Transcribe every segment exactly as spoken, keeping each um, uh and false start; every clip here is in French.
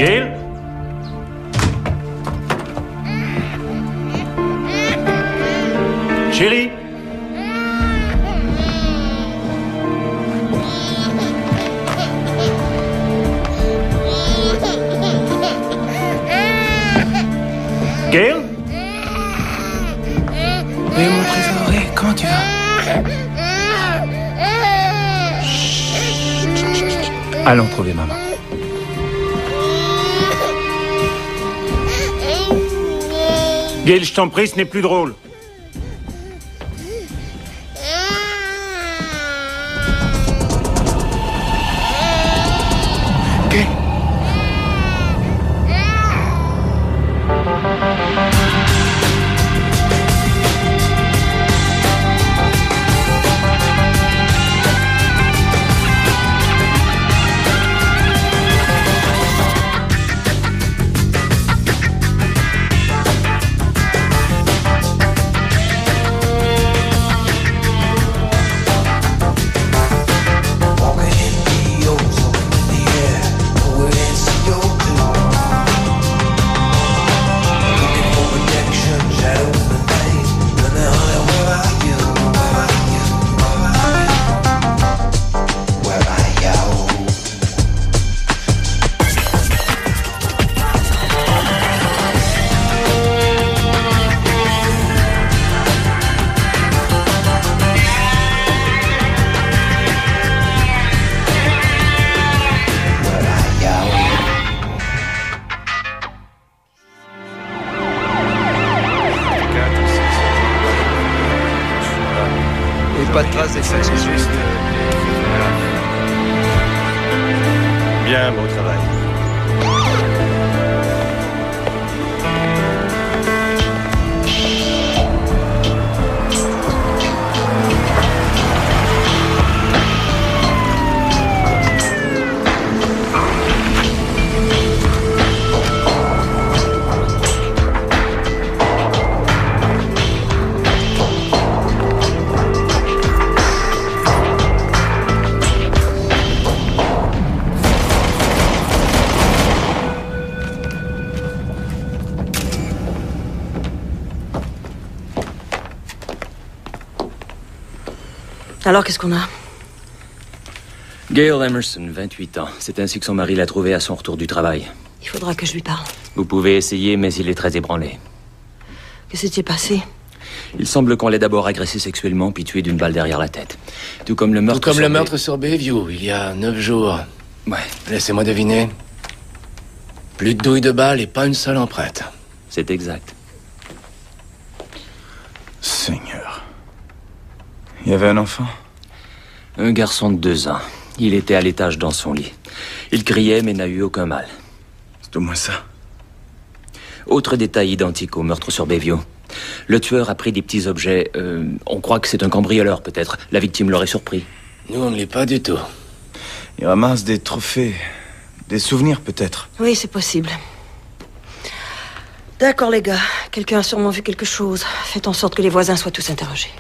Gail? Chérie? Gail? Eh mon trésor, eh, comment tu vas? Allons trouver maman. Gail, je t'en prie, ce n'est plus drôle. Gail. Pas de traces d'extraction. Bien, beau travail. Alors, qu'est-ce qu'on a? Gail Emerson, vingt-huit ans. C'est ainsi que son mari l'a trouvée à son retour du travail. Il faudra que je lui parle. Vous pouvez essayer, mais il est très ébranlé. Qu'est-ce qui s'est passé? Il semble qu'on l'ait d'abord agressé sexuellement, puis tué d'une balle derrière la tête. Tout comme le meurtre Tout comme sur le Bay- meurtre sur Bayview, il y a neuf jours. Ouais, Laissez-moi deviner. Plus de douille de balles et pas une seule empreinte. c'est exact. Seigneur. Il y avait un enfant? Un garçon de deux ans. Il était à l'étage dans son lit. Il criait, mais n'a eu aucun mal. C'est au moins ça. Autre détail identique au meurtre sur Bayview. Le tueur a pris des petits objets. euh, on croit que c'est un cambrioleur, peut-être. La victime l'aurait surpris. Nous, on ne l'est pas du tout. Il ramasse des trophées. Des souvenirs, peut-être. Oui, c'est possible. D'accord, les gars. Quelqu'un a sûrement vu quelque chose. Faites en sorte que les voisins soient tous interrogés.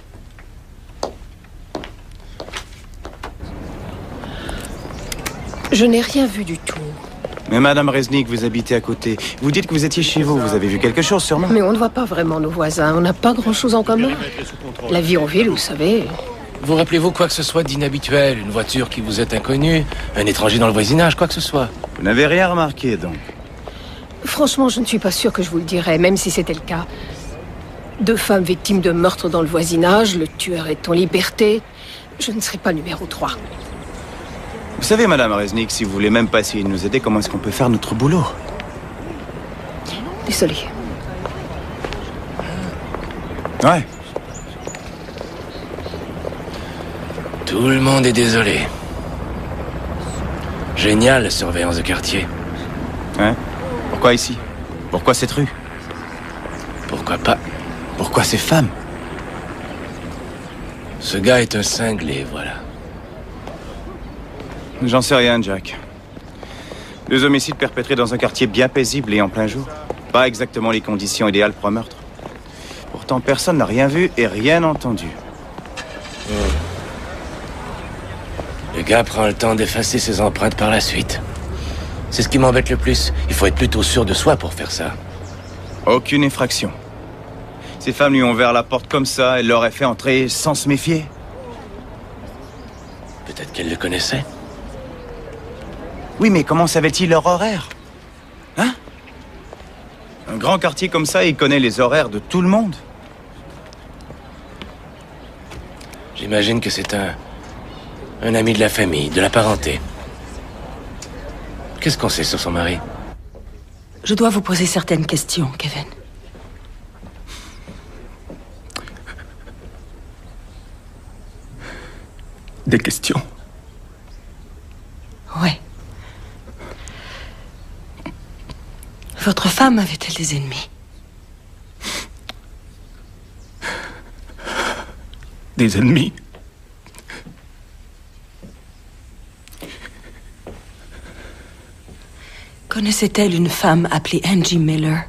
Je n'ai rien vu du tout. Mais Madame Resnick, vous habitez à côté. Vous dites que vous étiez chez vous. Vous avez vu quelque chose, sûrement? Mais on ne voit pas vraiment nos voisins. On n'a pas grand-chose en commun. La vie en ville, vous savez. Vous rappelez-vous quoi que ce soit d'inhabituel? Une voiture qui vous est inconnue? Un étranger dans le voisinage? Quoi que ce soit? Vous n'avez rien remarqué, donc? Franchement, je ne suis pas sûre que je vous le dirais, même si c'était le cas. Deux femmes victimes de meurtre dans le voisinage, le tueur est en liberté. Je ne serai pas numéro trois. Vous savez, Madame Resnick, si vous voulez même pas essayer de nous aider, comment est-ce qu'on peut faire notre boulot? Désolée. Ouais. Tout le monde est désolé. Génial, la surveillance de quartier. Hein? Pourquoi ici? Pourquoi cette rue? Pourquoi pas? Pourquoi ces femmes? Ce gars est un cinglé, voilà. J'en sais rien, Jack. Deux homicides perpétrés dans un quartier bien paisible et en plein jour. Pas exactement les conditions idéales pour un meurtre. Pourtant, personne n'a rien vu et rien entendu. Le gars prend le temps d'effacer ses empreintes par la suite. C'est ce qui m'embête le plus. Il faut être plutôt sûr de soi pour faire ça. Aucune effraction. Ces femmes lui ont ouvert la porte comme ça, elle l'aurait fait entrer sans se méfier. Peut-être qu'elle le connaissait. Oui, mais comment savait-il leur horaire? Hein? Un grand quartier comme ça, il connaît les horaires de tout le monde. J'imagine que c'est un... un ami de la famille, de la parenté. Qu'est-ce qu'on sait sur son mari? Je dois vous poser certaines questions, Kevin. Des questions? Ouais. Votre femme avait-elle des ennemis? Des ennemis? Connaissait-elle une femme appelée Angie Miller?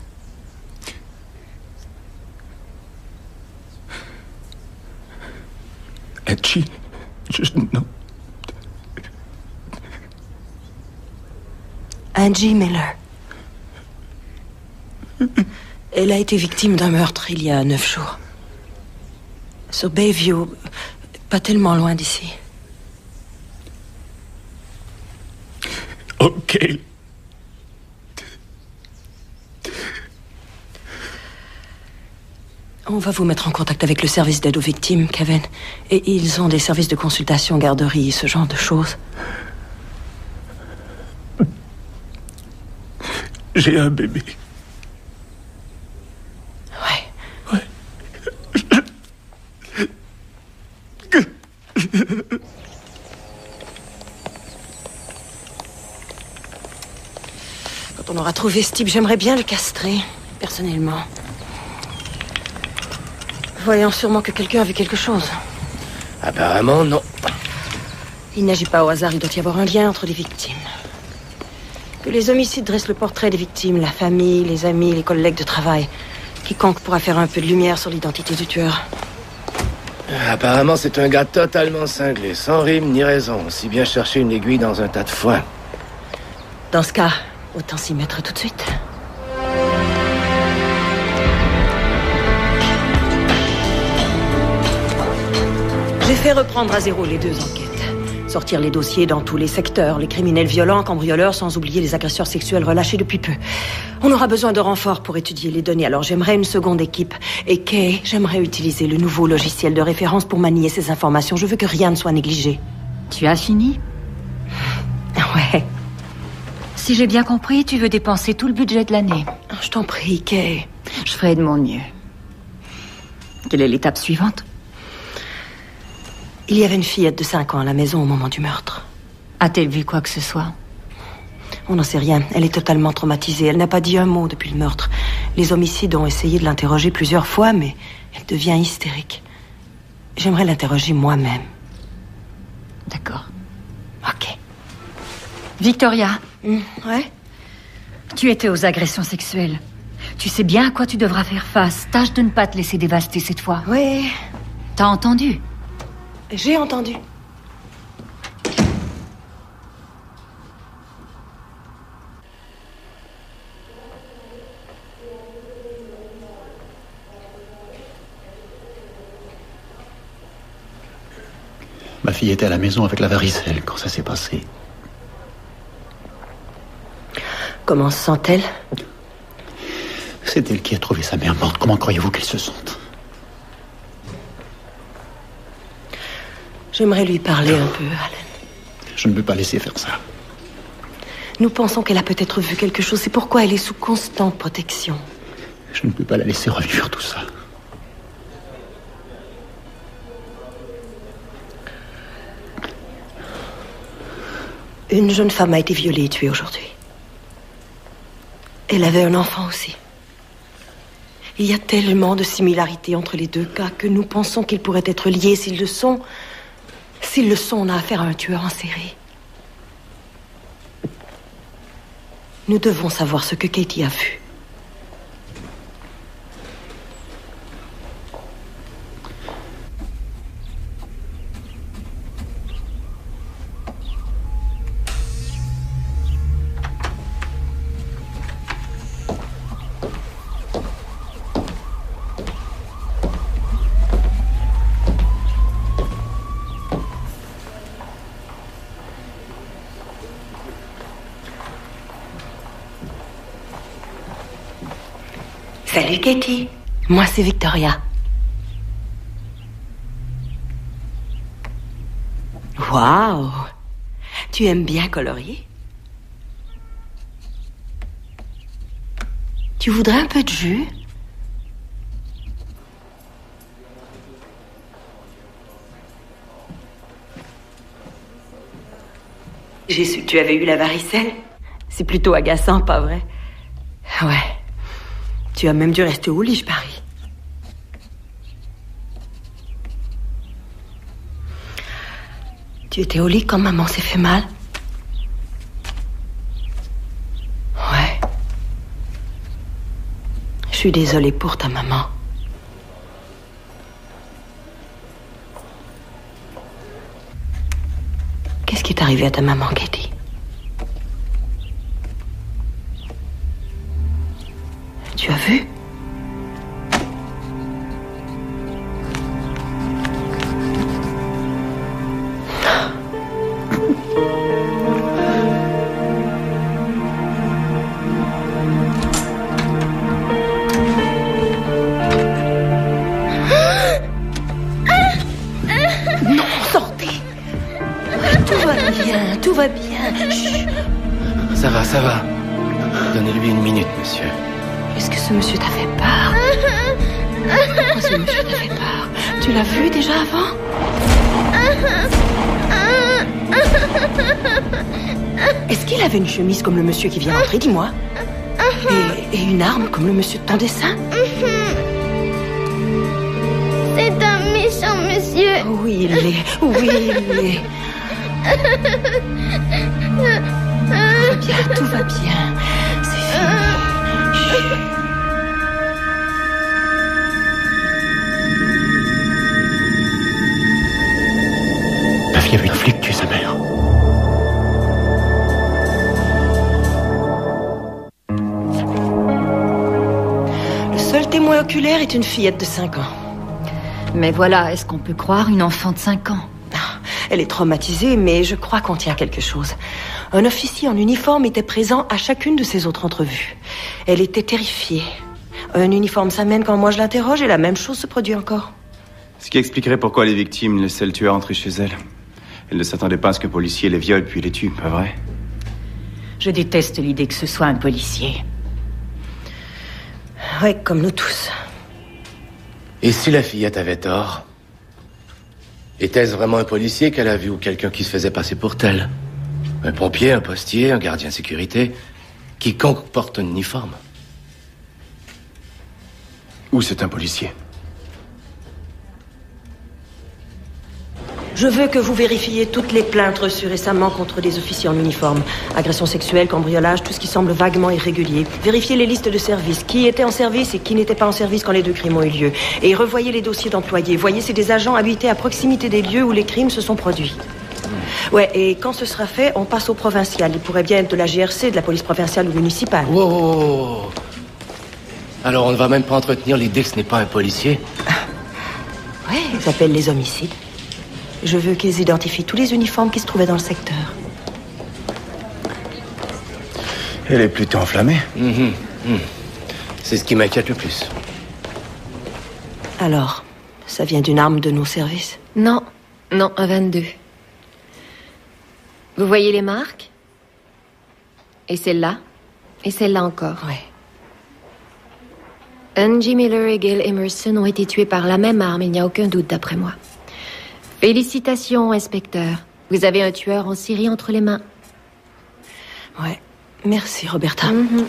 Angie? Je... non. Angie Miller. Elle a été victime d'un meurtre il y a neuf jours. Sur Bayview, pas tellement loin d'ici. Ok. On va vous mettre en contact avec le service d'aide aux victimes, Kevin. Et ils ont des services de consultation, garderie, ce genre de choses. J'ai un bébé. Ouais. Ouais. Quand on aura trouvé ce type, j'aimerais bien le castrer, personnellement. Voyant sûrement que quelqu'un a vu quelque chose. Apparemment, non. Il n'agit pas au hasard, il doit y avoir un lien entre les victimes. Que les homicides dressent le portrait des victimes, la famille, les amis, les collègues de travail. Quiconque pourra faire un peu de lumière sur l'identité du tueur. Apparemment, c'est un gars totalement cinglé, sans rime ni raison. Aussi bien chercher une aiguille dans un tas de foin. Dans ce cas, autant s'y mettre tout de suite. J'ai fait reprendre à zéro les deux enquêtes. Sortir les dossiers dans tous les secteurs, les criminels violents, cambrioleurs, sans oublier les agresseurs sexuels relâchés depuis peu. On aura besoin de renforts pour étudier les données, alors j'aimerais une seconde équipe. Et Kay, j'aimerais utiliser le nouveau logiciel de référence pour manier ces informations. Je veux que rien ne soit négligé. Tu as fini? Ouais. Si j'ai bien compris, tu veux dépenser tout le budget de l'année. Je t'en prie, Kay. Je ferai de mon mieux. Quelle est l'étape suivante? Il y avait une fillette de cinq ans à la maison au moment du meurtre. A-t-elle vu quoi que ce soit? On n'en sait rien. Elle est totalement traumatisée. Elle n'a pas dit un mot depuis le meurtre. Les homicides ont essayé de l'interroger plusieurs fois, mais elle devient hystérique. J'aimerais l'interroger moi-même. D'accord. Ok. Victoria. Mmh, ouais? Tu étais aux agressions sexuelles. Tu sais bien à quoi tu devras faire face. Tâche de ne pas te laisser dévaster cette fois. Oui. T'as entendu? J'ai entendu. Ma fille était à la maison avec la varicelle quand ça s'est passé. Comment se sent-elle? C'est elle qui a trouvé sa mère morte. Comment croyez-vous qu'elle se sente? J'aimerais lui parler un peu, Alan. Je ne peux pas laisser faire ça. Nous pensons qu'elle a peut-être vu quelque chose. C'est pourquoi elle est sous constante protection. Je ne peux pas la laisser revivre tout ça. Une jeune femme a été violée et tuée aujourd'hui. Elle avait un enfant aussi. Il y a tellement de similarités entre les deux cas que nous pensons qu'ils pourraient être liés. S'ils le sont, s'ils le sont, on a affaire à un tueur en série. Nous devons savoir ce que Katie a vu. Salut Katie. Moi c'est Victoria. Waouh. Tu aimes bien colorier? Tu voudrais un peu de jus? J'ai su que tu avais eu la varicelle. C'est plutôt agaçant, pas vrai? Ouais. Tu as même dû rester au lit, je parie. Tu étais au lit quand maman s'est fait mal? Ouais. Je suis désolée pour ta maman. Qu'est-ce qui est arrivé à ta maman, Katie? Tu as vu? Non, sortez! Tout va bien, tout va bien. Chut. Ça va, ça va. Donnez-lui une minute, monsieur. Est-ce que ce monsieur t'a fait peur? Pourquoi ce monsieur t'a fait peur? Tu l'as vu déjà avant? Est-ce qu'il avait une chemise comme le monsieur qui vient d'entrer, dis-moi? Et, et une arme comme le monsieur de ton dessin? C'est un méchant monsieur. Oui, il l'est. Oui, il l'est. Tout va bien, tout va bien. C'est fini. Chut. Ma fille a vu un flic tuer sa mère. Le seul témoin oculaire est une fillette de cinq ans. Mais voilà, est-ce qu'on peut croire une enfant de cinq ans? Elle est traumatisée, mais je crois qu'on tient quelque chose. Un officier en uniforme était présent à chacune de ces autres entrevues. Elle était terrifiée. Un uniforme s'amène quand moi je l'interroge et la même chose se produit encore. Ce qui expliquerait pourquoi les victimes laissaient le tueur entrer chez elles. Elles ne s'attendaient pas à ce qu'un policier les viole puis les tue, pas vrai? Je déteste l'idée que ce soit un policier. Ouais, comme nous tous. Et si la fillette avait tort? Était-ce vraiment un policier qu'elle a vu ou quelqu'un qui se faisait passer pour tel? Un pompier, un postier, un gardien de sécurité? Quiconque porte un uniforme. Ou c'est un policier? Je veux que vous vérifiez toutes les plaintes reçues récemment contre des officiers en uniforme. Agression sexuelle, cambriolage, tout ce qui semble vaguement irrégulier. Vérifiez les listes de service. Qui était en service et qui n'était pas en service quand les deux crimes ont eu lieu. Et revoyez les dossiers d'employés. Voyez si des agents habités à proximité des lieux où les crimes se sont produits. Ouais, et quand ce sera fait, on passe au provincial. Il pourrait bien être de la G R C, de la police provinciale ou municipale. Wow, wow, wow. Alors on ne va même pas entretenir l'idée que ce n'est pas un policier? Ouais, ils s'appellent les homicides. Je veux qu'ils identifient tous les uniformes qui se trouvaient dans le secteur. Elle est plutôt enflammée. Mm-hmm. Mm. C'est ce qui m'inquiète le plus. Alors, ça vient d'une arme de nos services? Non, non, un vingt-deux. Vous voyez les marques? Et celle-là? Et celle-là encore? Ouais. Angie Miller et Gail Emerson ont été tués par la même arme, il n'y a aucun doute d'après moi. Félicitations, inspecteur. Vous avez un tueur en Syrie entre les mains. Ouais. Merci, Roberta. Mm-hmm.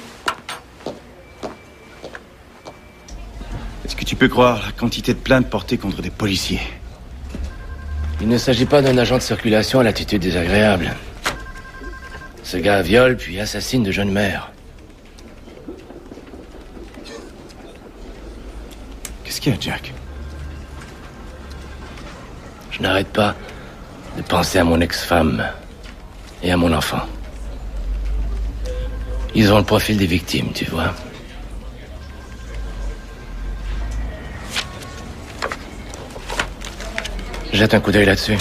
Est-ce que tu peux croire la quantité de plaintes portées contre des policiers? Il ne s'agit pas d'un agent de circulation à l'attitude désagréable. Ce gars viole puis assassine de jeunes mères. Qu'est-ce qu'il y a, Jack? Je n'arrête pas de penser à mon ex-femme et à mon enfant. Ils ont le profil des victimes, tu vois. Jette un coup d'œil là-dessus.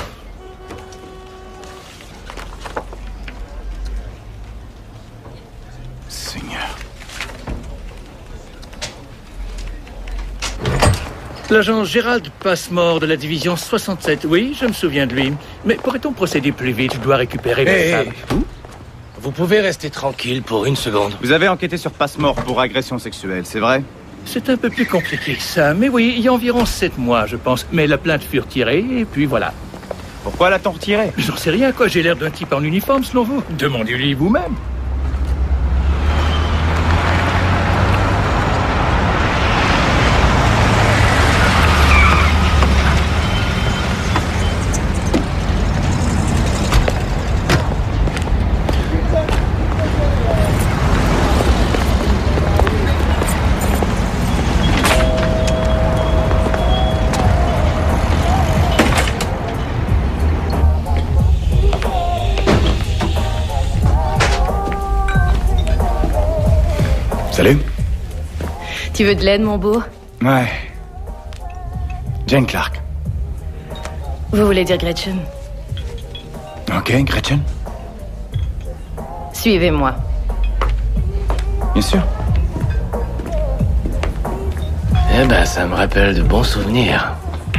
Seigneur. L'agent Gérald Passmore de la division soixante-sept. Oui, je me souviens de lui. Mais pourrait-on procéder plus vite? Je dois récupérer Hey, mes hey. femmes. Vous pouvez rester tranquille pour une seconde. Vous avez enquêté sur Passmore pour agression sexuelle, c'est vrai? C'est un peu plus compliqué que ça. Mais oui, il y a environ sept mois, je pense. Mais la plainte fut retirée, et puis voilà. Pourquoi l'a-t-on retirée? J'en sais rien, quoi. J'ai l'air d'un type en uniforme, selon vous. Demandez-lui vous-même. Salut. Tu veux de l'aide, mon beau? Ouais. Jane Clark. Vous voulez dire Gretchen? Ok, Gretchen. Suivez-moi. Bien sûr. Eh ben, ça me rappelle de bons souvenirs.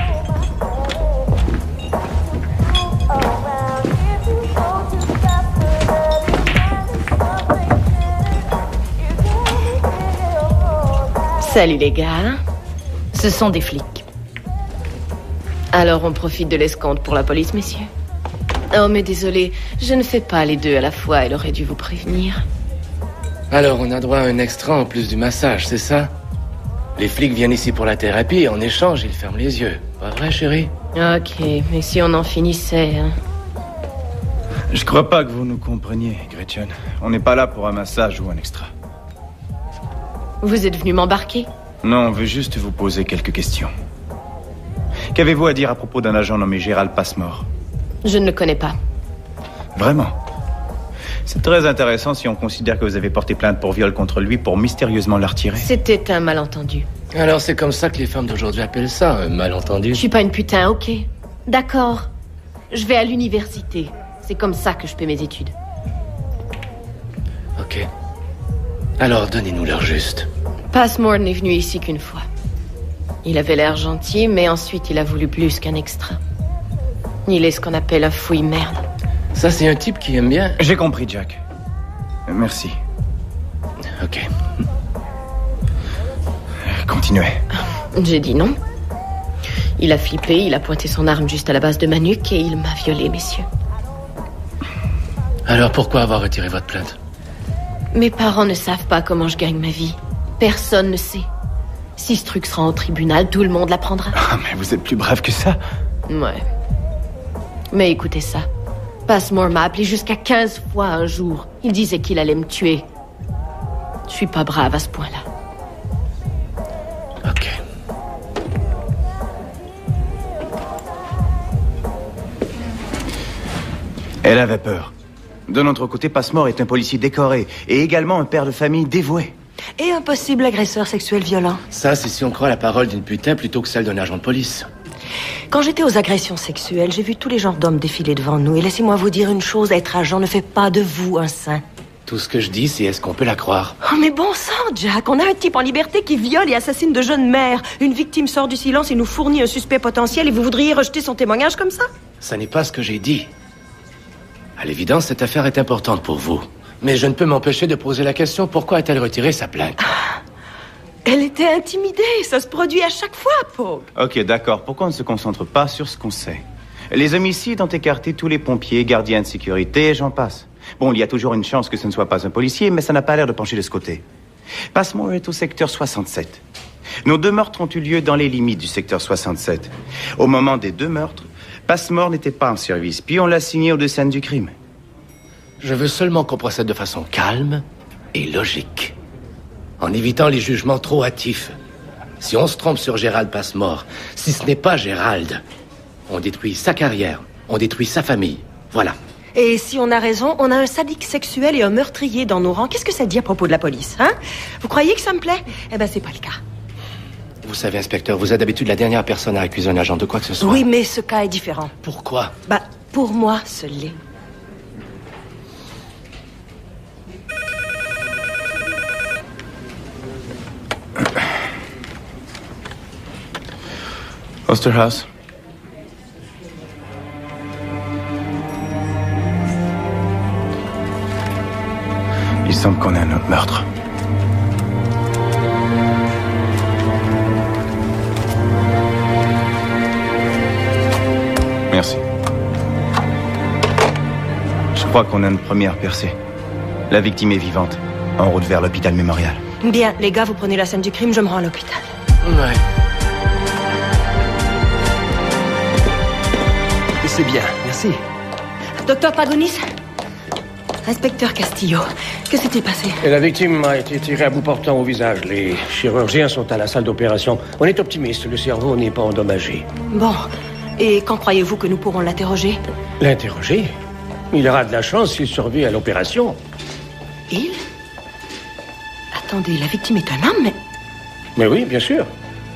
Salut les gars. Ce sont des flics. Alors on profite de l'escompte pour la police, messieurs? Oh, mais désolé, je ne fais pas les deux à la fois. Elle aurait dû vous prévenir. Alors, on a droit à un extra en plus du massage, c'est ça? Les flics viennent ici pour la thérapie et en échange, ils ferment les yeux. Pas vrai, chérie? Ok, mais si on en finissait, hein? Je crois pas que vous nous compreniez, Gretchen. On n'est pas là pour un massage ou un extra. Vous êtes venu m'embarquer? Non, on veut juste vous poser quelques questions. Qu'avez-vous à dire à propos d'un agent nommé Gérald Passmore? Je ne le connais pas. Vraiment? C'est très intéressant si on considère que vous avez porté plainte pour viol contre lui pour mystérieusement la retirer. C'était un malentendu. Alors, c'est comme ça que les femmes d'aujourd'hui appellent ça, un malentendu? Je suis pas une putain, ok? D'accord. Je vais à l'université. C'est comme ça que je paie mes études. Ok. Alors, donnez-nous l'heure juste. Passmore n'est venu ici qu'une fois. Il avait l'air gentil, mais ensuite il a voulu plus qu'un extra. Il est ce qu'on appelle un fouille-merde. Ça, c'est un type qui aime bien. J'ai compris, Jack. Merci. Ok. Continuez. J'ai dit non. Il a flippé, il a pointé son arme juste à la base de ma nuque et il m'a violée, messieurs. Alors, pourquoi avoir retiré votre plainte? Mes parents ne savent pas comment je gagne ma vie. Personne ne sait. Si ce truc sera au tribunal, tout le monde l'apprendra. Ah, mais vous êtes plus brave que ça. Ouais. Mais écoutez ça. Passmore m'a appelé jusqu'à quinze fois un jour. Il disait qu'il allait me tuer. Je suis pas brave à ce point-là. Ok. Elle avait peur. De notre côté, Passmore est un policier décoré et également un père de famille dévoué. Et un possible agresseur sexuel violent. Ça, c'est si on croit la parole d'une putain plutôt que celle d'un agent de police. Quand j'étais aux agressions sexuelles, j'ai vu tous les genres d'hommes défiler devant nous. Et laissez-moi vous dire une chose, être agent ne fait pas de vous un saint. Tout ce que je dis, c'est est-ce qu'on peut la croire? Oh, mais bon sang, Jack, on a un type en liberté qui viole et assassine de jeunes mères. Une victime sort du silence et nous fournit un suspect potentiel et vous voudriez rejeter son témoignage comme ça? Ça n'est pas ce que j'ai dit. À l'évidence, cette affaire est importante pour vous. Mais je ne peux m'empêcher de poser la question, pourquoi a-t-elle retiré sa plainte? Elle était intimidée, ça se produit à chaque fois, Pogue. Ok, d'accord. Pourquoi on ne se concentre pas sur ce qu'on sait? Les homicides ont écarté tous les pompiers, gardiens de sécurité, et j'en passe. Bon, il y a toujours une chance que ce ne soit pas un policier, mais ça n'a pas l'air de pencher de ce côté. Passmore est au secteur soixante-sept. Nos deux meurtres ont eu lieu dans les limites du secteur soixante-sept. Au moment des deux meurtres, Passmore n'était pas en service, puis on l'a signé aux deux scènes du crime. Je veux seulement qu'on procède de façon calme et logique, en évitant les jugements trop hâtifs. Si on se trompe sur Gérald Passmore, si ce n'est pas Gérald, on détruit sa carrière, on détruit sa famille. Voilà. Et si on a raison, on a un sadique sexuel et un meurtrier dans nos rangs. Qu'est-ce que ça dit à propos de la police, hein? Vous croyez que ça me plaît? Eh ben, c'est pas le cas. Vous savez, inspecteur, vous êtes d'habitude la dernière personne à accuser un agent de quoi que ce soit. Oui, mais ce cas est différent. Pourquoi? Bah, pour moi, ce l'est. Osterhaus. Il semble qu'on ait un autre meurtre. Merci. Je crois qu'on a une première percée. La victime est vivante, en route vers l'hôpital mémorial. Bien, les gars, vous prenez la scène du crime, je me rends à l'hôpital. Ouais. C'est bien, merci. Docteur Pagonis? Inspecteur Castillo, que s'est-il passé? Et la victime a été tirée à bout portant au visage. Les chirurgiens sont à la salle d'opération. On est optimiste, le cerveau n'est pas endommagé. Bon, et quand croyez-vous que nous pourrons l'interroger? L'interroger? Il aura de la chance s'il survit à l'opération. Il? Attendez, la victime est un homme, mais... Mais oui, bien sûr.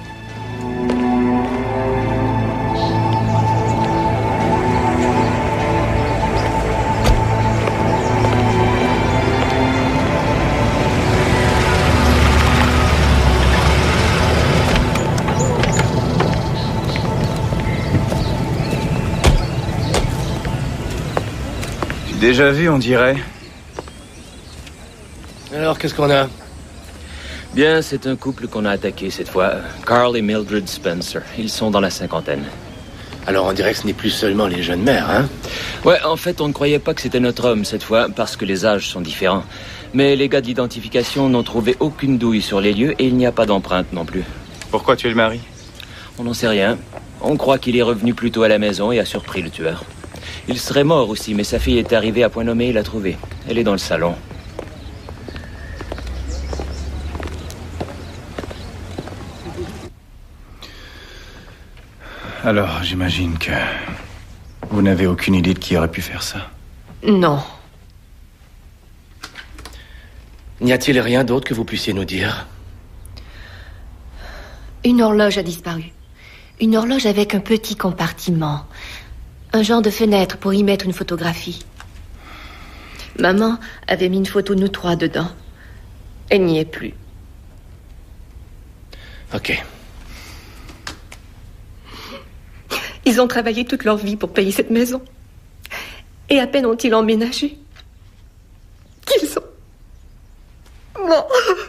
Déjà vu, on dirait. Alors, qu'est-ce qu'on a? Bien, c'est un couple qu'on a attaqué cette fois. Carl et Mildred Spencer. Ils sont dans la cinquantaine. Alors, on dirait que ce n'est plus seulement les jeunes mères, hein? Ouais, en fait, on ne croyait pas que c'était notre homme cette fois, parce que les âges sont différents. Mais les gars de l'identification n'ont trouvé aucune douille sur les lieux et il n'y a pas d'empreinte non plus. Pourquoi tu es le mari? On n'en sait rien. On croit qu'il est revenu plus tôt à la maison et a surpris le tueur. Il serait mort aussi, mais sa fille est arrivée à point nommé et l'a trouvée. Elle est dans le salon. Alors, j'imagine que vous n'avez aucune idée de qui aurait pu faire ça. Non. N'y a-t-il rien d'autre que vous puissiez nous dire? Une horloge a disparu. Une horloge avec un petit compartiment. Un genre de fenêtre pour y mettre une photographie. Maman avait mis une photo de nous trois dedans. Elle n'y est plus. Ok. Ils ont travaillé toute leur vie pour payer cette maison. Et à peine ont-ils emménagé qu'ils sont... Non.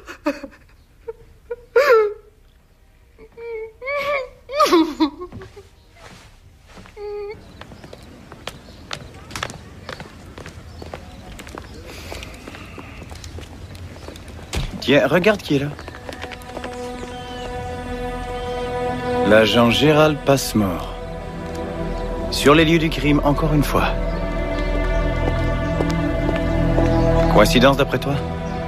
Tiens, regarde qui est là. L'agent Gérald Passmore. Sur les lieux du crime, encore une fois. Coïncidence d'après toi?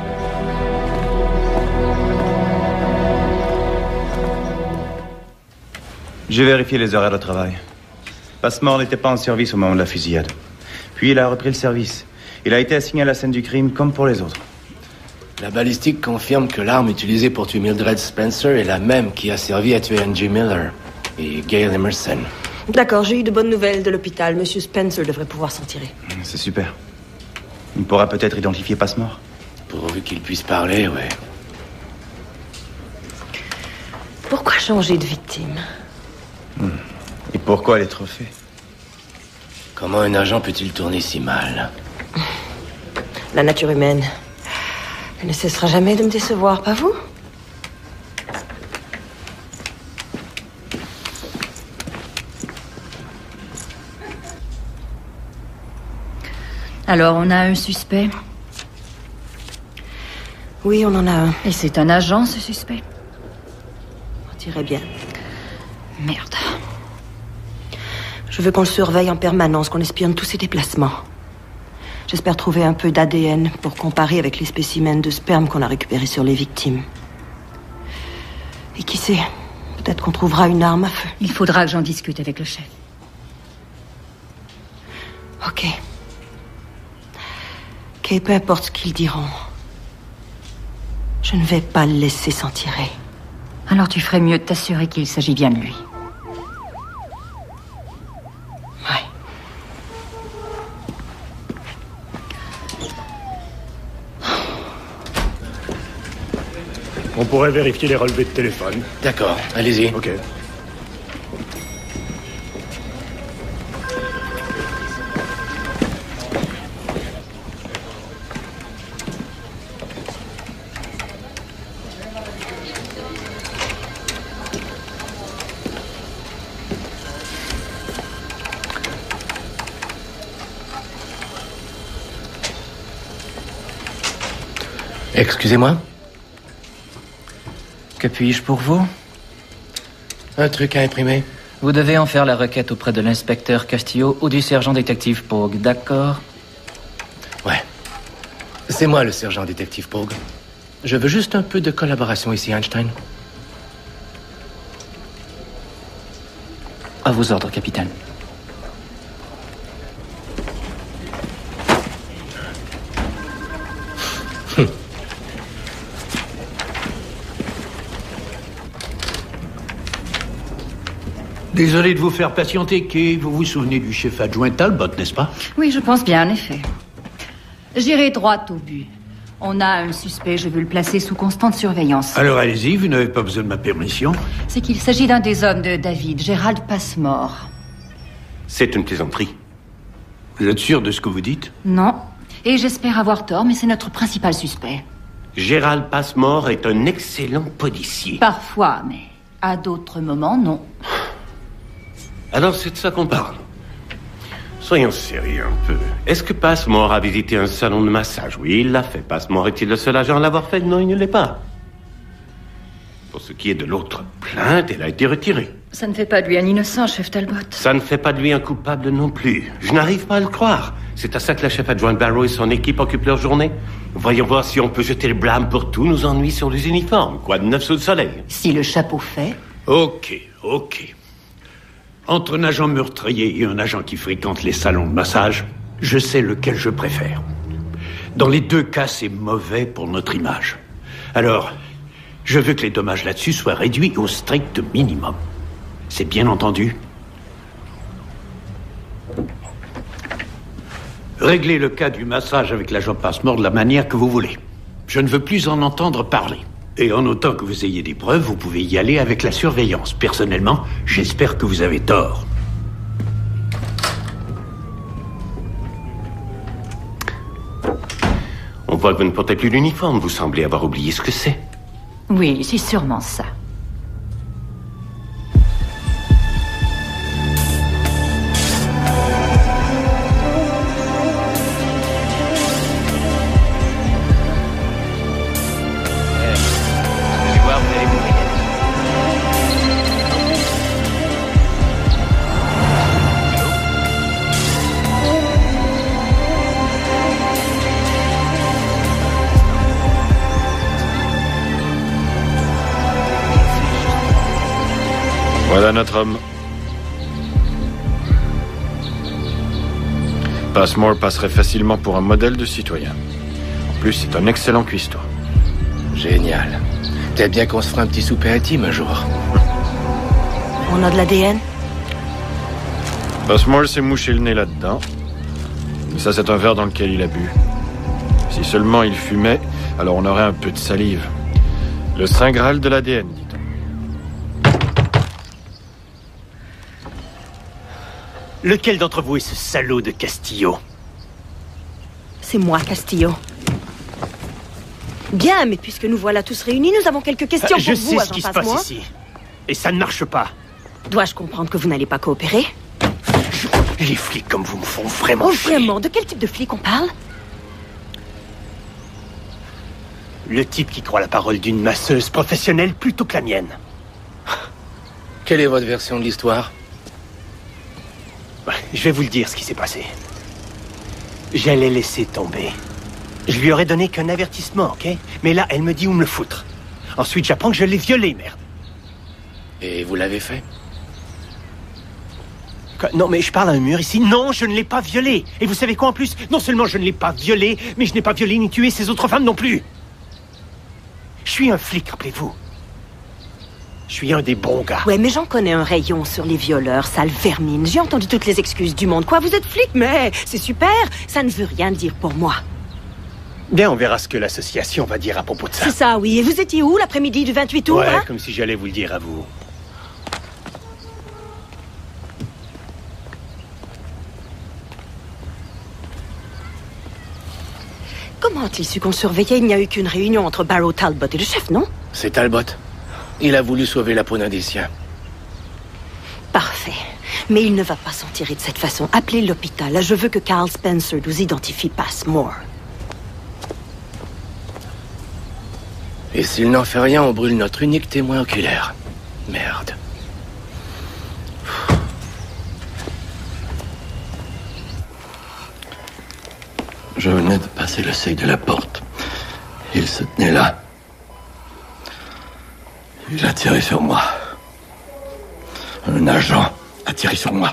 J'ai vérifié les horaires de travail. Passmore n'était pas en service au moment de la fusillade. Puis il a repris le service. Il a été assigné à la scène du crime comme pour les autres. La balistique confirme que l'arme utilisée pour tuer Mildred Spencer est la même qui a servi à tuer Angie Miller et Gail Emerson. D'accord, j'ai eu de bonnes nouvelles de l'hôpital. Monsieur Spencer devrait pouvoir s'en tirer. C'est super. Il pourra peut-être identifier Passmore. Pourvu qu'il puisse parler, ouais. Pourquoi changer de victime? Hmm. Et pourquoi les trophées? Comment un agent peut-il tourner si mal? La nature humaine. Elle ne cessera jamais de me décevoir, pas vous? Alors, on a un suspect? Oui, on en a un. Et c'est un agent, ce suspect? On dirait bien. Merde. Je veux qu'on le surveille en permanence, qu'on espionne tous ses déplacements. J'espère trouver un peu d'A D N pour comparer avec les spécimens de sperme qu'on a récupérés sur les victimes. Et qui sait, peut-être qu'on trouvera une arme à feu. Il faudra que j'en discute avec le chef. Ok. Ok, peu importe ce qu'ils diront. Je ne vais pas le laisser s'en tirer. Alors tu ferais mieux de t'assurer qu'il s'agit bien de lui. On pourrait vérifier les relevés de téléphone. D'accord, allez-y. Ok. Excusez-moi? Que puis-je pour vous? Un truc à imprimer. Vous devez en faire la requête auprès de l'inspecteur Castillo ou du sergent détective Pogue, d'accord? Ouais. C'est moi le sergent détective Pogue. Je veux juste un peu de collaboration ici, Einstein. À vos ordres, capitaine. Désolé de vous faire patienter, Kay. Vous vous souvenez du chef adjoint Talbot, n'est-ce pas? Oui, je pense bien, en effet. J'irai droit au but. On a un suspect, je veux le placer sous constante surveillance. Alors allez-y, vous n'avez pas besoin de ma permission. C'est qu'il s'agit d'un des hommes de David, Gérald Passmore. C'est une plaisanterie. Vous êtes sûr de ce que vous dites? Non. Et j'espère avoir tort, mais c'est notre principal suspect. Gérald Passmore est un excellent policier. Parfois, mais à d'autres moments, non. Alors c'est de ça qu'on parle. Soyons sérieux un peu. Est-ce que Passmore a visité un salon de massage? Oui, il l'a fait. Passmore est-il le seul agent à l'avoir fait? Non, il ne l'est pas. Pour ce qui est de l'autre plainte, elle a été retirée. Ça ne fait pas de lui un innocent, chef Talbot. Ça ne fait pas de lui un coupable non plus. Je n'arrive pas à le croire. C'est à ça que la chef adjointe Barrow et son équipe occupent leur journée. Voyons voir si on peut jeter le blâme pour tous nos ennuis sur les uniformes. Quoi de neuf sous le soleil? Si le chapeau fait... Ok, ok. Entre un agent meurtrier et un agent qui fréquente les salons de massage, je sais lequel je préfère. Dans les deux cas, c'est mauvais pour notre image. Alors, je veux que les dommages là-dessus soient réduits au strict minimum. C'est bien entendu? Réglez le cas du massage avec l'agent Passmore de la manière que vous voulez. Je ne veux plus en entendre parler. Et en autant que vous ayez des preuves, vous pouvez y aller avec la surveillance. Personnellement, j'espère que vous avez tort. On voit que vous ne portez plus l'uniforme. Vous semblez avoir oublié ce que c'est. Oui, c'est sûrement ça. Voilà notre homme. Passmore passerait facilement pour un modèle de citoyen. En plus, c'est un excellent cuistot. Génial. Peut-être bien qu'on se fera un petit souper intime un jour. On a de l'A D N? Passmore s'est mouché le nez là-dedans. Mais ça, c'est un verre dans lequel il a bu. Si seulement il fumait, alors on aurait un peu de salive. Le saint graal de l'A D N, dit-on. Lequel d'entre vous est ce salaud de Castillo? C'est moi, Castillo. Bien, mais puisque nous voilà tous réunis, nous avons quelques questions euh, pour vous, Je sais ce qui se passe ici. Et ça ne marche pas. Dois-je comprendre que vous n'allez pas coopérer? Les flics comme vous me font vraiment Oh, chier. vraiment? De quel type de flic on parle? Le type qui croit la parole d'une masseuse professionnelle plutôt que la mienne. Quelle est votre version de l'histoire? Je vais vous le dire ce qui s'est passé. J'allais laisser tomber. Je lui aurais donné qu'un avertissement, ok? Mais là, elle me dit où me le foutre. Ensuite, j'apprends que je l'ai violée, merde. Et vous l'avez fait? Quoi? Non, mais je parle à un mur ici. Non, je ne l'ai pas violée. Et vous savez quoi en plus? Non seulement je ne l'ai pas violée, mais je n'ai pas violé ni tué ces autres femmes non plus. Je suis un flic, rappelez-vous. Je suis un des bons gars. Ouais, mais j'en connais un rayon sur les violeurs, sale vermine. J'ai entendu toutes les excuses du monde. Quoi, vous êtes flic? Mais c'est super. Ça ne veut rien dire pour moi. Bien, on verra ce que l'association va dire à propos de ça. C'est ça, oui. Et vous étiez où l'après-midi du vingt-huit août, Ouais, hein? comme si j'allais vous le dire à vous. Comment a-t-il su qu'on surveillait? Il n'y a eu qu'une réunion entre Barrow, Talbot et le chef, non? C'est Talbot. Il a voulu sauver la peau d'un des siens. Parfait. Mais il ne va pas s'en tirer de cette façon. Appelez l'hôpital. Je veux que Carl Spencer nous identifie Passmore. Et s'il n'en fait rien, on brûle notre unique témoin oculaire. Merde. Je venais de passer le seuil de la porte. Il se tenait là. Il a tiré sur moi. Un agent a tiré sur moi.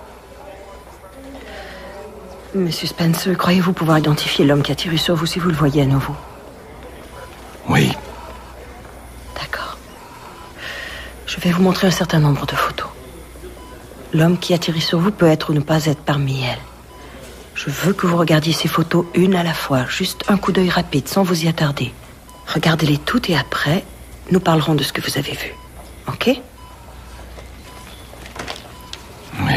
Monsieur Spencer, croyez-vous pouvoir identifier l'homme qui a tiré sur vous si vous le voyez à nouveau? Oui. D'accord. Je vais vous montrer un certain nombre de photos. L'homme qui a tiré sur vous peut être ou ne pas être parmi elles. Je veux que vous regardiez ces photos une à la fois, juste un coup d'œil rapide, sans vous y attarder. Regardez-les toutes et après, nous parlerons de ce que vous avez vu. Ok? Oui.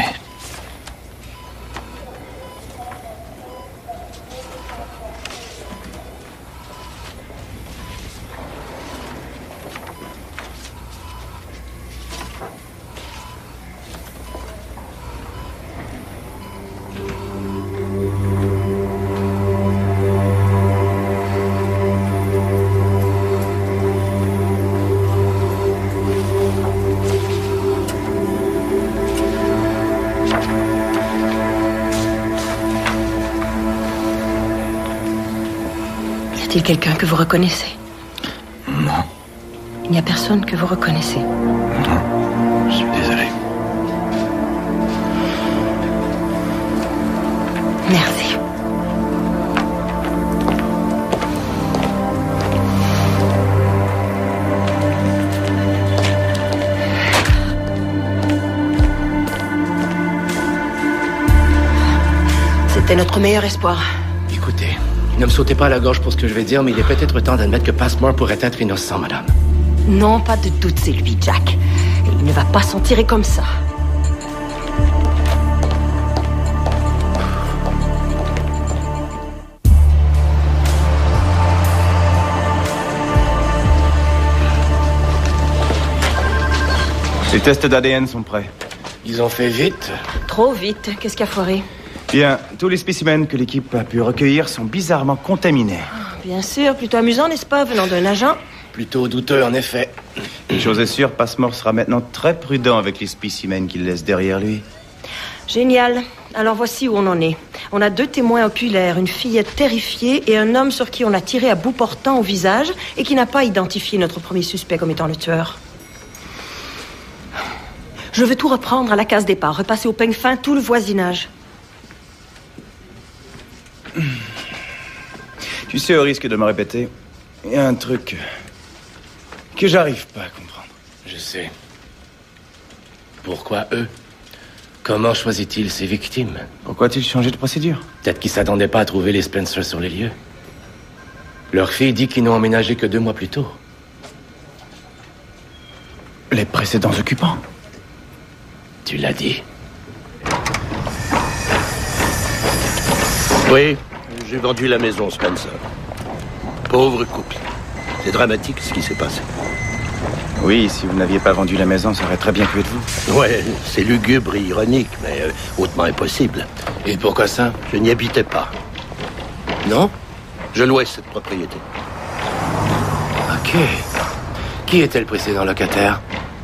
Y a-t-il quelqu'un que vous reconnaissez? Non. Il n'y a personne que vous reconnaissez? Non. Je suis désolé. Merci. C'était notre meilleur espoir. Écoutez, ne me sautez pas à la gorge pour ce que je vais dire, mais il est peut-être temps d'admettre que Passmore pourrait être innocent, madame. Non, pas de doute, c'est lui, Jack. Et il ne va pas s'en tirer comme ça. Les tests d'A D N sont prêts. Ils ont fait vite. Trop vite. Qu'est-ce qui a foiré? Bien, tous les spécimens que l'équipe a pu recueillir sont bizarrement contaminés. Bien sûr, plutôt amusant, n'est-ce pas, venant d'un agent? Plutôt douteux, en effet. Une chose est sûre, Passmore sera maintenant très prudent avec les spécimens qu'il laisse derrière lui. Génial. Alors voici où on en est. On a deux témoins oculaires, une fillette terrifiée et un homme sur qui on a tiré à bout portant au visage et qui n'a pas identifié notre premier suspect comme étant le tueur. Je veux tout reprendre à la case départ, repasser au peigne fin tout le voisinage. Tu sais, au risque de me répéter, il y a un truc que j'arrive pas à comprendre. Je sais. Pourquoi eux? Comment choisit-il ses victimes? Pourquoi a-t-il changé de procédure? Peut-être qu'ils s'attendaient pas à trouver les Spencer sur les lieux. Leur fille dit qu'ils n'ont emménagé que deux mois plus tôt. Les précédents occupants? Tu l'as dit. Oui, j'ai vendu la maison, Spencer. Pauvre couple. C'est dramatique ce qui s'est passé. Oui, si vous n'aviez pas vendu la maison, ça aurait très bien pu être vous. Ouais, c'est lugubre et ironique, mais euh, hautement impossible. Et pourquoi ça? Je n'y habitais pas. Non? Je louais cette propriété. Ok. Qui était le précédent locataire?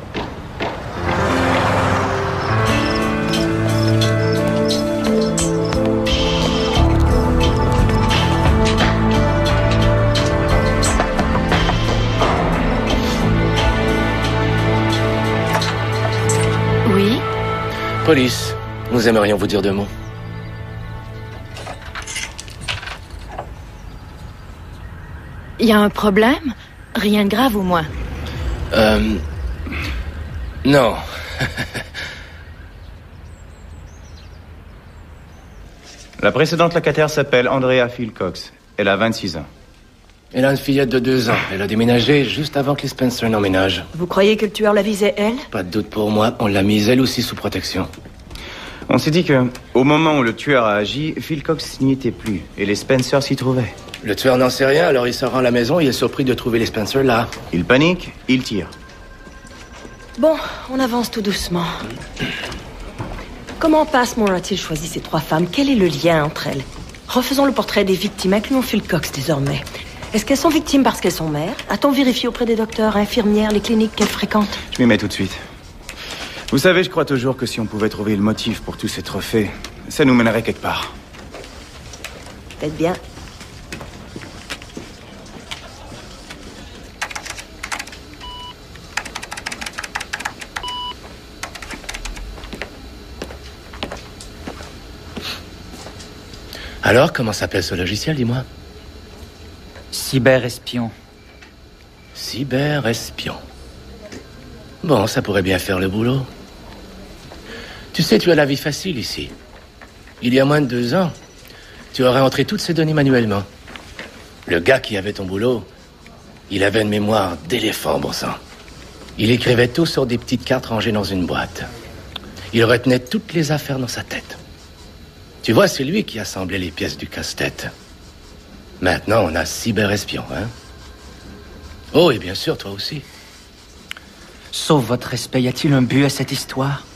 Oui? Police, nous aimerions vous dire deux mots. Il y a un problème? Rien de grave au moins. Euh... Non. La précédente locataire s'appelle Andrea Philcox. Elle a vingt-six ans. Elle a une fillette de deux ans. Elle a déménagé juste avant que les Spencer n'emménagent. Vous croyez que le tueur la visait, elle? Pas de doute pour moi, on l'a mise elle aussi sous protection. On s'est dit que, au moment où le tueur a agi, Philcox n'y était plus, et les Spencer s'y trouvaient. Le tueur n'en sait rien, alors il se rend à la maison et est surpris de trouver les Spencer là. Il panique, il tire. Bon, on avance tout doucement. Comment Passmore a-t-il choisi ces trois femmes? Quel est le lien entre elles? Refaisons le portrait des victimes, incluons Philcox désormais. Est-ce qu'elles sont victimes parce qu'elles sont mères? A-t-on vérifié auprès des docteurs, infirmières, les cliniques qu'elles fréquentent? Je m'y mets tout de suite. Vous savez, je crois toujours que si on pouvait trouver le motif pour tous ces trophées, ça nous mènerait quelque part. Faites bien. Alors, comment s'appelle ce logiciel, dis-moi? Cyberespion. Cyberespion. Bon, ça pourrait bien faire le boulot. Tu sais, tu as la vie facile ici. Il y a moins de deux ans, tu aurais entré toutes ces données manuellement. Le gars qui avait ton boulot, il avait une mémoire d'éléphant, bon sang. Il écrivait tout sur des petites cartes rangées dans une boîte. Il retenait toutes les affaires dans sa tête. Tu vois, c'est lui qui assemblait les pièces du casse-tête. Maintenant, on a cyberespion, hein? Oh, et bien sûr, toi aussi. Sauf votre respect, y a-t-il un but à cette histoire?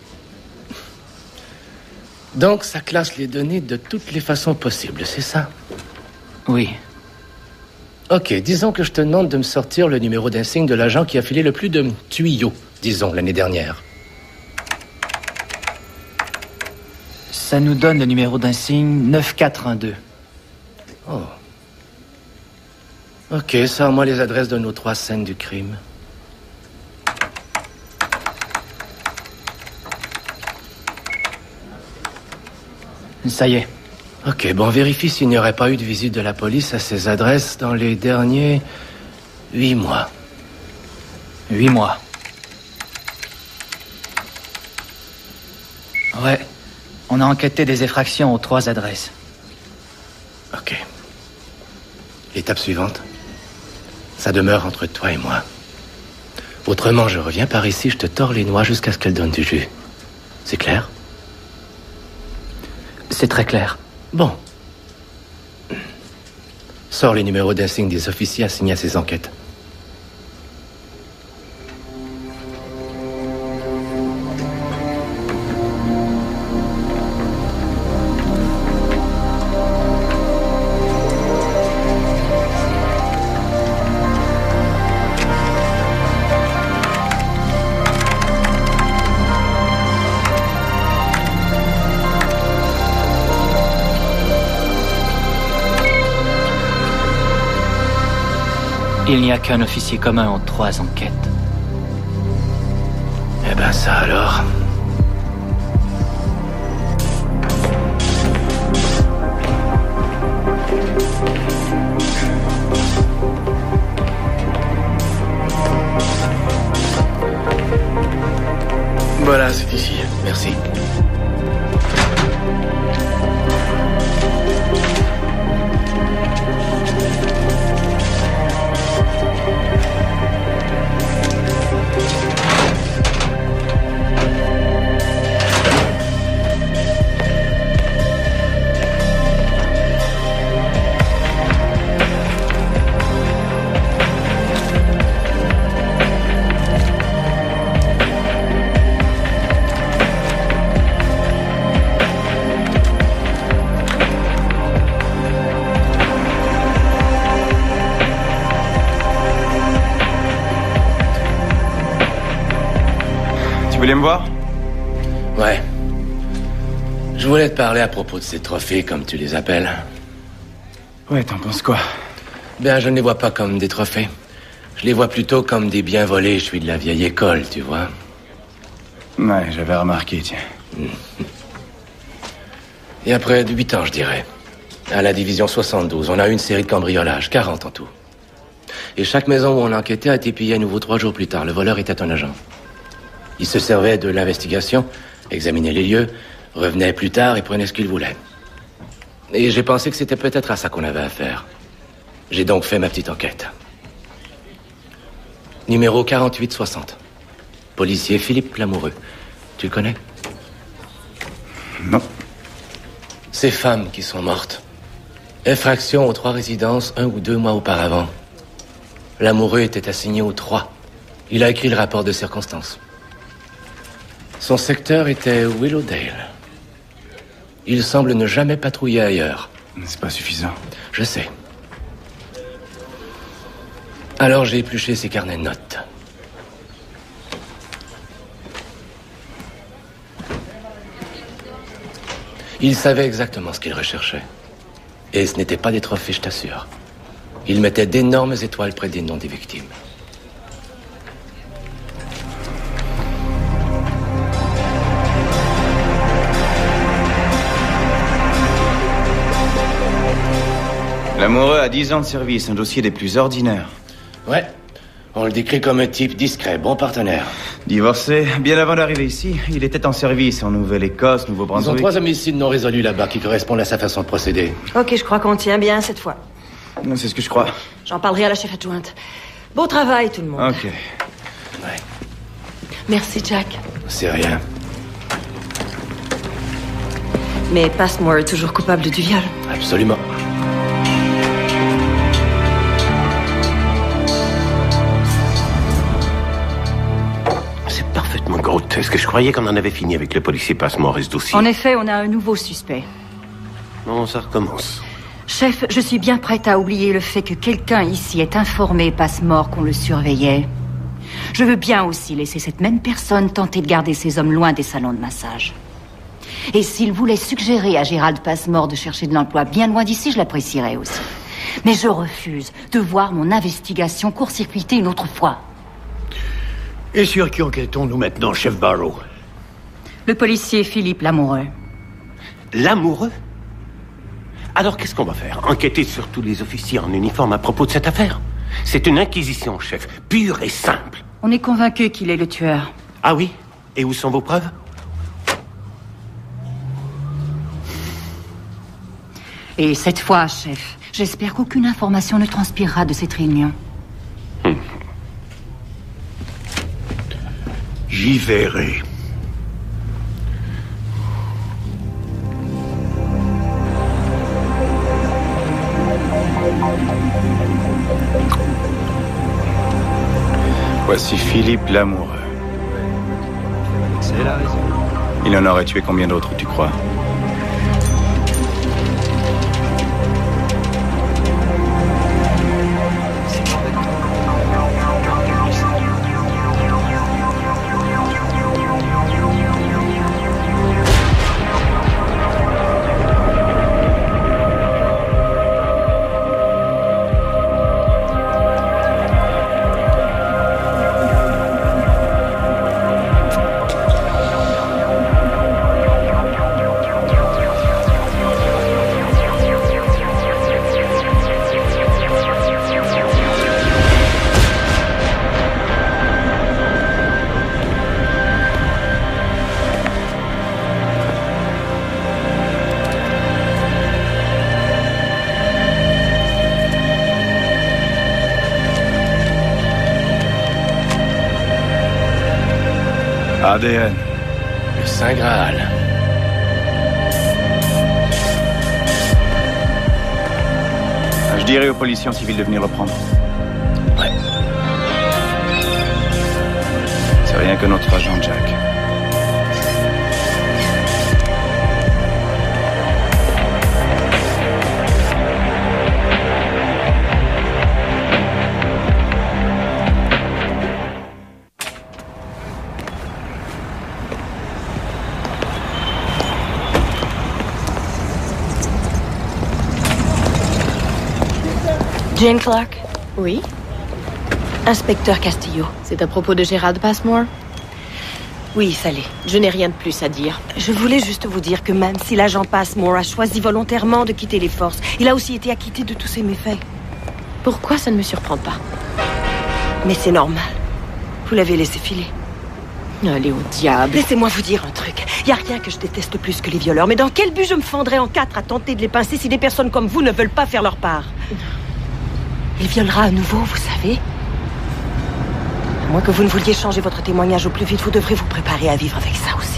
Donc, ça classe les données de toutes les façons possibles, c'est ça? Oui. Ok, disons que je te demande de me sortir le numéro d'insigne de l'agent qui a filé le plus de tuyaux, disons, l'année dernière. Ça nous donne le numéro d'insigne neuf quatre un deux. Oh. Ok, sors-moi les adresses de nos trois scènes du crime. Ça y est. Ok, bon, vérifie s'il n'y aurait pas eu de visite de la police à ces adresses dans les derniers huit mois. Huit mois. Ouais. On a enquêté des effractions aux trois adresses. Ok. L'étape suivante, ça demeure entre toi et moi. Autrement, je reviens par ici, je te tords les noix jusqu'à ce qu'elles donnent du jus. C'est clair? C'est très clair. Bon. Sors les numéros d'insigne des officiers assignés à ces enquêtes. Il n'y a qu'un officier commun en trois enquêtes. Eh ben ça alors. Voilà, c'est ici. Merci. Tu voulais me voir? Ouais. Je voulais te parler à propos de ces trophées, comme tu les appelles. Ouais, t'en penses quoi? Ben, je ne les vois pas comme des trophées. Je les vois plutôt comme des biens volés. Je suis de la vieille école, tu vois. Ouais, j'avais remarqué, tiens. Et après huit ans, je dirais. À la division soixante-douze, on a eu une série de cambriolages, quarante en tout. Et chaque maison où on enquêtait a été pillée à nouveau trois jours plus tard. Le voleur était un agent. Il se servait de l'investigation, examinait les lieux, revenait plus tard et prenait ce qu'il voulait. Et j'ai pensé que c'était peut-être à ça qu'on avait affaire. J'ai donc fait ma petite enquête. Numéro quarante-huit soixante. Policier Philippe Lamoureux. Tu le connais? Non. Ces femmes qui sont mortes. Effraction aux trois résidences un ou deux mois auparavant. Lamoureux était assigné aux trois. Il a écrit le rapport de circonstance. Son secteur était Willowdale. Il semble ne jamais patrouiller ailleurs. C'est pas suffisant. Je sais. Alors j'ai épluché ses carnets de notes. Il savait exactement ce qu'il recherchait. Et ce n'était pas des trophées, je t'assure. Il mettait d'énormes étoiles près des noms des victimes. L'amoureux a dix ans de service, un dossier des plus ordinaires. Ouais, on le décrit comme un type discret, bon partenaire. Divorcé, bien avant d'arriver ici, il était en service en Nouvelle-Écosse, Ils ont Nouveau-Brunswick. trois homicides non résolus là-bas qui correspondent à sa façon de procéder. Ok, je crois qu'on tient bien cette fois. Non, c'est ce que je crois. J'en parlerai à la chef adjointe. Beau travail, tout le monde. Ok. Ouais, Merci, Jack. c'est rien. Mais Passmore est toujours coupable du viol. Absolument. C'est parfaitement grotesque. Je croyais qu'on en avait fini avec le policier Passmore et ce dossier. En effet, on a un nouveau suspect. Non, ça recommence. Chef, je suis bien prête à oublier le fait que quelqu'un ici ait informé Passmore qu'on le surveillait. Je veux bien aussi laisser cette même personne tenter de garder ces hommes loin des salons de massage. Et s'il voulait suggérer à Gérald Passmore de chercher de l'emploi bien loin d'ici, je l'apprécierais aussi. Mais je refuse de voir mon investigation court-circuiter une autre fois. Et sur qui enquêtons-nous maintenant, chef Barrow? Le policier Philippe Lamoureux. L'amoureux? Alors qu'est-ce qu'on va faire? Enquêter sur tous les officiers en uniforme à propos de cette affaire? C'est une inquisition, chef, pure et simple. On est convaincu qu'il est le tueur. Ah oui? Et où sont vos preuves? Et cette fois, chef, j'espère qu'aucune information ne transpirera de cette réunion. Hmm. J'y verrai. Voici Philippe Lamoureux. C'est la raison. Il en aurait tué combien d'autres, tu crois? A D N. Le Saint Graal. Je dirai aux policiers en civil de venir le prendre. Ouais. C'est rien que notre agent, Jack. Jane Clark? Oui? Inspecteur Castillo. C'est à propos de Gérald Passmore? Oui, ça l'est. Je n'ai rien de plus à dire. Je voulais juste vous dire que même si l'agent Passmore a choisi volontairement de quitter les forces, il a aussi été acquitté de tous ses méfaits. Pourquoi ça ne me surprend pas? Mais c'est normal. Vous l'avez laissé filer. Allez au diable. Laissez-moi vous dire un truc. Il n'y a rien que je déteste plus que les violeurs. Mais dans quel but je me fendrais en quatre à tenter de les pincer si des personnes comme vous ne veulent pas faire leur part? Il violera à nouveau, vous savez. À moins que vous ne vouliez changer votre témoignage au plus vite, vous devrez vous préparer à vivre avec ça aussi.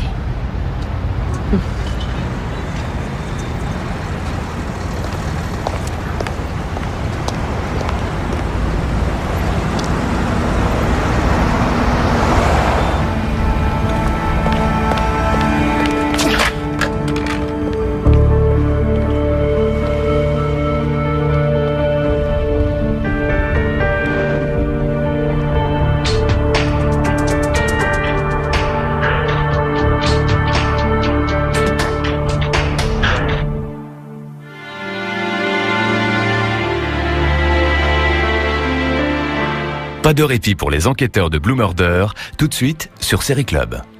Pas de répit pour les enquêteurs de Blue Murder, tout de suite sur Série Club.